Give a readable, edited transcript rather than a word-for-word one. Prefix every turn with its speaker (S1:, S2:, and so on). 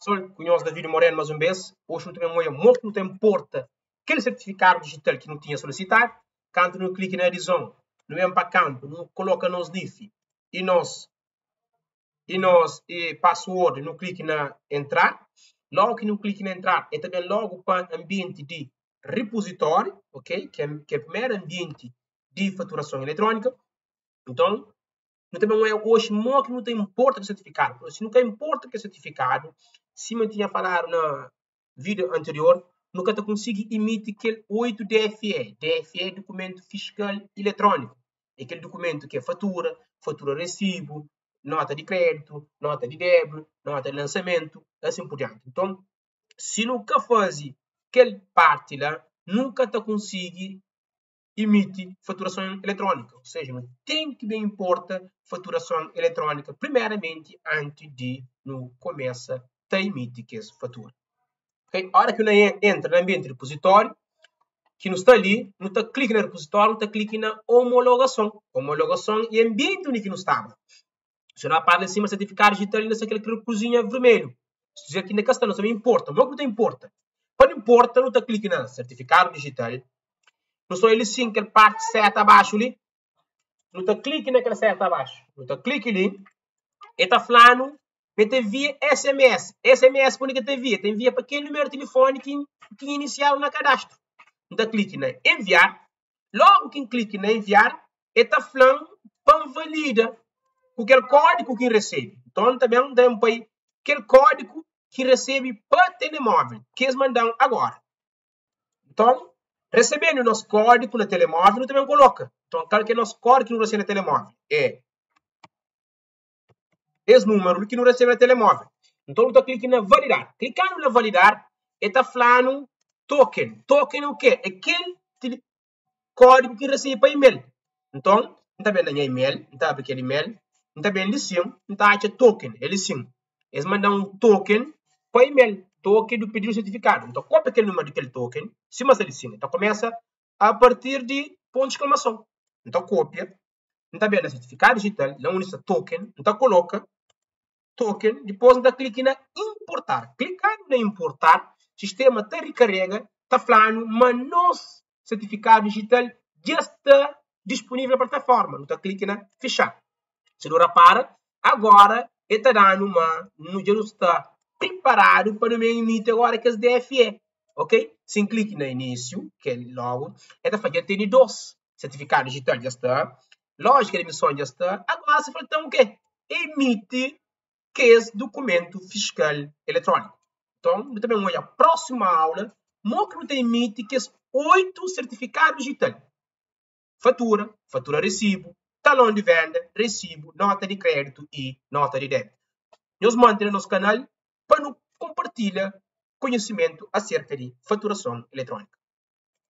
S1: Sou conheço David Moreno mais uma vez. Hoje não também muito não importa aquele certificado digital que não tinha solicitado. Quando não clique na edição, no mesmo para campo, não coloca nos NIF e password, não clique na entrar. Logo que não clique na entrar, é também logo para ambiente de repositório, ok? Que é o primeiro ambiente de faturação eletrônica. Então, não também hoje muito que não tem importa de certificado. Se nunca importa que é certificado, se eu tinha falado na vídeo anterior, nunca te consigo emitir aquele 8 DFE. DFE é documento fiscal eletrônico. É aquele documento que é fatura, fatura recibo, nota de crédito, nota de débito, nota de lançamento, assim por diante. Então, se nunca faz aquela parte lá, nunca te consigo emite faturação eletrônica. Ou seja, tem que bem importa faturação eletrônica, primeiramente, antes de no começa a emitir que essa fatura. Okay? A hora que não entra no ambiente repositório, que não está ali, não está clique no repositório, não está clique na homologação. Homologação é ambiente onde não estava. Se não aparece em cima certificado digital, ainda aquele cruzinha vermelho. Se dizer que ainda está, não importa. Não importa. Quando importa, não está clique na certificado digital. Não só ele sim, aquela parte certa abaixo ali. Não está clique naquela certa abaixo. Não está clique ali. E está falando, mete via SMS. SMS por que te via? Te envia para aquele número de telefone que iniciaram na cadastro. Não está clique na enviar. Logo que clique na enviar, está falando para valida aquele código que recebe. Então também tem aquele código que recebe para telemóvel, que eles mandam agora. Então, recebendo o nosso código no telemóvel, não também coloca. Então, claro que é nosso código que não recebe no telemóvel. É esse número que não recebe no telemóvel. Então, eu estou clicando na validar. Clicando na validar, está falando token. Token é o quê? É aquele código que recebe para e-mail. Então, não está vendo e-mail, não está abrindo aquele e-mail, não está vendo sim, não está achando token. Ele sim. Eles mandam um token para e-mail. Token do pedido certificado. Então, copia aquele número daquele token, cima dele sim. Então, começa a partir de ponto de exclamação. Então, cópia. Não está vendo certificado digital, não usa token, então coloca token, depois está clique na importar. Clicando na importar, o sistema te recarrega, está falando, mas nosso certificado digital já está disponível na plataforma. Então clique na fechar. Se não repara, agora está dando no já está preparado para me emitir agora que as DFE. Ok? Sem clique no início, que é logo, está fazendo ter dois. Certificado digital já está. Lógica de emissão já está. Agora se falta o quê? Emite que esse documento fiscal eletrônico. Então, também vou a próxima aula, mostro que emite que esses 8 certificados digitais. Fatura, fatura recibo, talão de venda, recibo, nota de crédito e nota de débito. Nos mantém no nosso canal para compartilhar conhecimento acerca de faturação eletrônica.